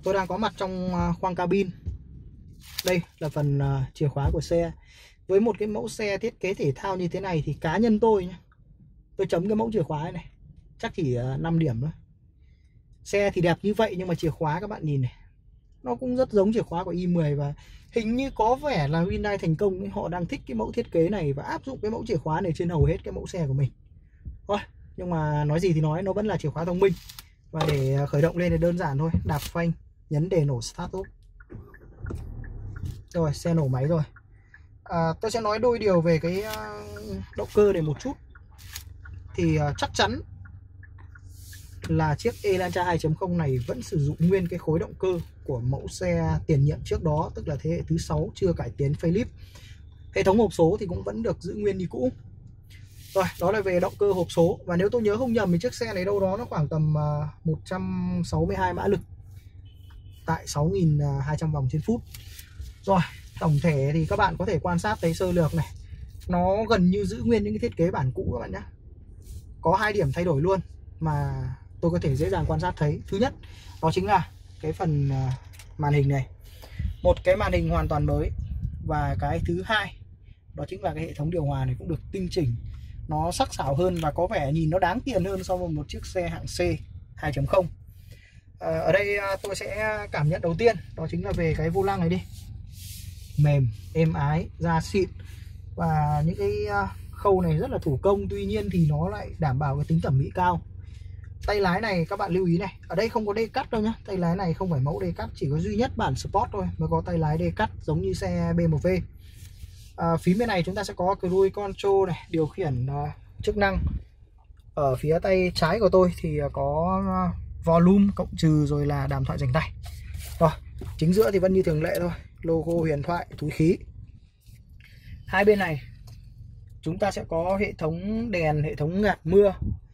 Tôi đang có mặt trong khoang cabin. Đây là phần chìa khóa của xe. Với một cái mẫu xe thiết kế thể thao như thế này thì cá nhân tôi nhé, tôi chấm cái mẫu chìa khóa này chắc chỉ 5 điểm thôi. Xe thì đẹp như vậy nhưng mà chìa khóa các bạn nhìn này, nó cũng rất giống chìa khóa của i10. Và hình như có vẻ là Hyundai thành công, họ đang thích cái mẫu thiết kế này và áp dụng cái mẫu chìa khóa này trên hầu hết cái mẫu xe của mình. Thôi, nhưng mà nói gì thì nói, nó vẫn là chìa khóa thông minh. Và để khởi động lên thì đơn giản thôi, đạp phanh, nhấn để nổ start up. Rồi, xe nổ máy rồi. Tôi sẽ nói đôi điều về cái động cơ này một chút. Thì chắc chắn là chiếc Elantra 2.0 này vẫn sử dụng nguyên cái khối động cơ của mẫu xe tiền nhiệm trước đó, tức là thế hệ thứ 6 chưa cải tiến facelift. Hệ thống hộp số thì cũng vẫn được giữ nguyên như cũ. Rồi, đó là về động cơ hộp số. Và nếu tôi nhớ không nhầm thì chiếc xe này đâu đó nó khoảng tầm 162 mã lực tại 6.200 vòng trên phút. Rồi, tổng thể thì các bạn có thể quan sát thấy sơ lược này, nó gần như giữ nguyên những cái thiết kế bản cũ các bạn nhé. Có 2 điểm thay đổi luôn mà tôi có thể dễ dàng quan sát thấy. Thứ nhất, đó chính là cái phần màn hình này, một cái màn hình hoàn toàn mới. Và cái thứ hai, đó chính là cái hệ thống điều hòa này cũng được tinh chỉnh, nó sắc sảo hơn và có vẻ nhìn nó đáng tiền hơn so với một chiếc xe hạng C 2.0. Ở đây tôi sẽ cảm nhận đầu tiên, đó chính là về cái vô lăng này đi. Mềm, êm ái, da xịn. Và những cái khâu này rất là thủ công, tuy nhiên thì nó lại đảm bảo cái tính thẩm mỹ cao. Tay lái này các bạn lưu ý này, ở đây không có đê cắt đâu nhá. Tay lái này không phải mẫu đê cắt, chỉ có duy nhất bản Sport thôi mới có tay lái đê cắt giống như xe BMW. Phía bên này chúng ta sẽ có cruise control này, điều khiển chức năng. Ở phía tay trái của tôi thì có volume cộng trừ rồi là đàm thoại rảnh tay. Rồi, chính giữa thì vẫn như thường lệ thôi, logo huyền thoại, túi khí. Hai bên này chúng ta sẽ có hệ thống đèn, hệ thống gạt mưa.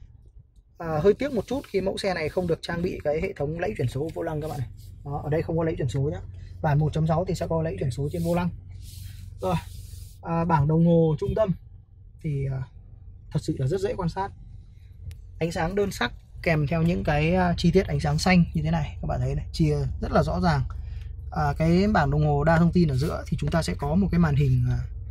Hơi tiếc một chút khi mẫu xe này không được trang bị cái hệ thống lẫy chuyển số vô lăng các bạn này. Đó, ở đây không có lẫy chuyển số nhé. Bản 1.6 thì sẽ có lẫy chuyển số trên vô lăng. Rồi, bảng đồng hồ trung tâm thì thật sự là rất dễ quan sát. Ánh sáng đơn sắc kèm theo những cái chi tiết ánh sáng xanh như thế này, các bạn thấy này, chia rất là rõ ràng. Cái bảng đồng hồ đa thông tin ở giữa thì chúng ta sẽ có một cái màn hình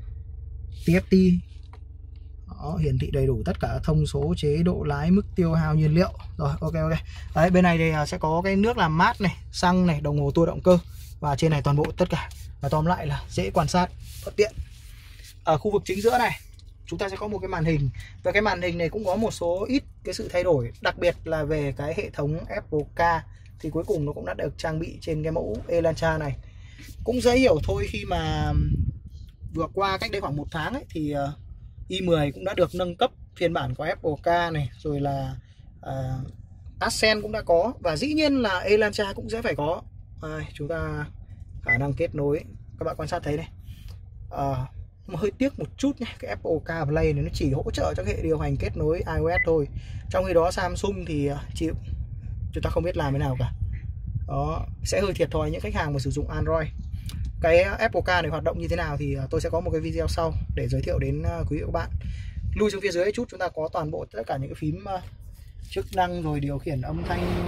TFT. Đó, hiển thị đầy đủ tất cả thông số, chế độ lái, mức tiêu hao nhiên liệu. Rồi, ok. Đấy, bên này thì sẽ có cái nước làm mát này, xăng này, đồng hồ tua động cơ. Và trên này toàn bộ tất cả. Và tóm lại là dễ quan sát, thuận tiện. Ở khu vực chính giữa này chúng ta sẽ có một cái màn hình. Và cái màn hình này cũng có một số ít cái sự thay đổi, đặc biệt là về cái hệ thống Apple Car thì cuối cùng nó cũng đã được trang bị trên cái mẫu Elantra này. Cũng dễ hiểu thôi, khi mà vừa qua cách đây khoảng 1 tháng ấy, thì i10 cũng đã được nâng cấp phiên bản của Apple Car này, rồi là Accent cũng đã có, và dĩ nhiên là Elantra cũng sẽ phải có. Chúng ta khả năng kết nối, các bạn quan sát thấy này. Mà hơi tiếc một chút nhé, cái Apple CarPlay này nó chỉ hỗ trợ cho hệ điều hành kết nối iOS thôi, trong khi đó Samsung thì chịu, chúng ta không biết làm thế nào cả. Đó, sẽ hơi thiệt thòi những khách hàng mà sử dụng Android. Cái Apple Car này hoạt động như thế nào thì tôi sẽ có một cái video sau để giới thiệu đến quý vị và các bạn. Lui xuống phía dưới chút, chúng ta có toàn bộ tất cả những cái phím chức năng rồi điều khiển âm thanh.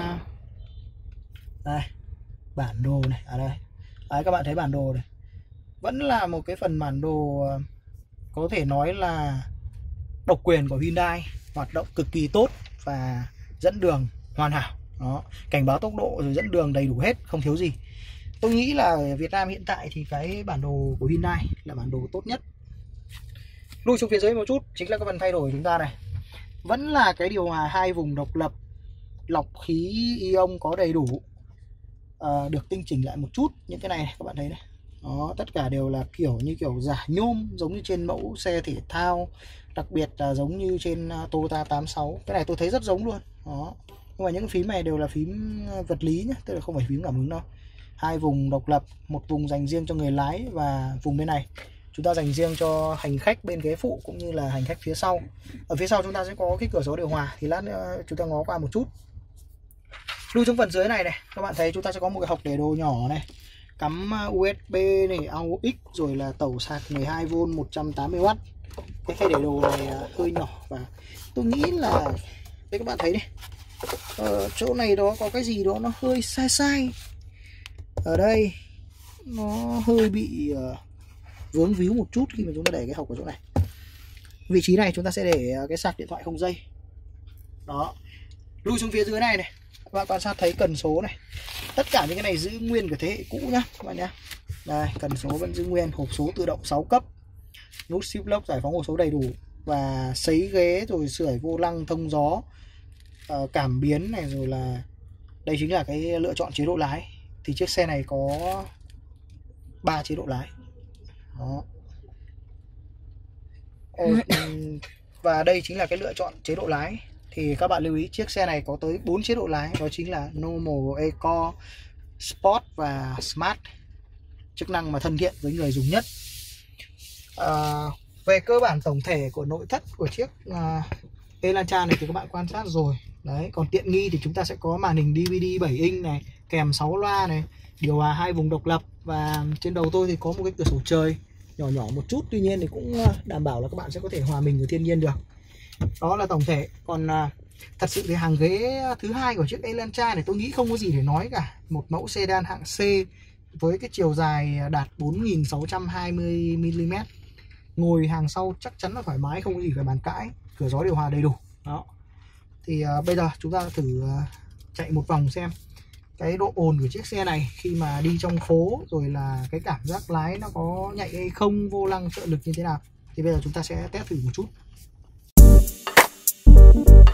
Đây, bản đồ này, đây. Đấy, các bạn thấy bản đồ này, vẫn là một cái phần bản đồ có thể nói là độc quyền của Hyundai, hoạt động cực kỳ tốt và dẫn đường hoàn hảo. Đó, cảnh báo tốc độ rồi dẫn đường đầy đủ hết, không thiếu gì. Tôi nghĩ là ở Việt Nam hiện tại thì cái bản đồ của Hyundai là bản đồ tốt nhất. Lui xuống phía dưới một chút, chính là cái phần thay đổi của chúng ta này. Vẫn là cái điều hòa 2 vùng độc lập, lọc khí ion có đầy đủ, được tinh chỉnh lại một chút. Những cái này các bạn thấy này, đó, tất cả đều là như kiểu giả nhôm, giống như trên mẫu xe thể thao, đặc biệt là giống như trên Toyota 86. Cái này tôi thấy rất giống luôn. Đó, nhưng mà những phím này đều là phím vật lý nhé, tức là không phải phím cảm ứng đâu. 2 vùng độc lập, một vùng dành riêng cho người lái và vùng bên này chúng ta dành riêng cho hành khách bên ghế phụ cũng như là hành khách phía sau. Ở phía sau chúng ta sẽ có cái cửa sổ điều hòa, thì lát nữa chúng ta ngó qua một chút. Lui xuống phần dưới này này, các bạn thấy chúng ta sẽ có một cái hộc để đồ nhỏ này, cắm USB này, AUX, rồi là tẩu sạc 12V 180W. Cái khay để đồ này hơi nhỏ và tôi nghĩ là đây, các bạn thấy này, chỗ này đó có cái gì đó nó hơi sai. Ở đây nó hơi bị vướng víu một chút khi mà chúng ta để cái hộc ở chỗ này. Vị trí này chúng ta sẽ để cái sạc điện thoại không dây. Đó. Lui xuống phía dưới này này, các bạn quan sát thấy cần số này. Tất cả những cái này giữ nguyên của thế hệ cũ nhá các bạn nhá. Đây, cần số vẫn giữ nguyên, hộp số tự động 6 cấp. Nút shift lock giải phóng hộp số đầy đủ, và sấy ghế rồi sưởi vô lăng thông gió, cảm biến này, rồi là đây chính là cái lựa chọn chế độ lái. Thì chiếc xe này có 3 chế độ lái. Đó. Và đây chính là cái lựa chọn chế độ lái. Thì các bạn lưu ý chiếc xe này có tới 4 chế độ lái. Đó chính là Normal, Eco, Sport và Smart. Chức năng mà thân thiện với người dùng nhất. Về cơ bản tổng thể của nội thất của chiếc Elantra này thì các bạn quan sát rồi. Đấy, còn tiện nghi thì chúng ta sẽ có màn hình DVD 7 inch này, kèm 6 loa này, điều hòa 2 vùng độc lập, và trên đầu tôi thì có một cái cửa sổ trời nhỏ nhỏ một chút, tuy nhiên thì cũng đảm bảo là các bạn sẽ có thể hòa mình với thiên nhiên được. Đó là tổng thể. Còn thật sự thì hàng ghế thứ hai của chiếc Elantra này tôi nghĩ không có gì để nói cả. Một mẫu sedan hạng C với cái chiều dài đạt 4.620 mm. Ngồi hàng sau chắc chắn là thoải mái, không có gì phải bàn cãi, cửa gió điều hòa đầy đủ. Đó. Thì bây giờ chúng ta thử chạy một vòng xem cái độ ồn của chiếc xe này khi mà đi trong phố, rồi là cái cảm giác lái nó có nhạy hay không, vô lăng trợ lực như thế nào. Thì bây giờ chúng ta sẽ test thử một chút.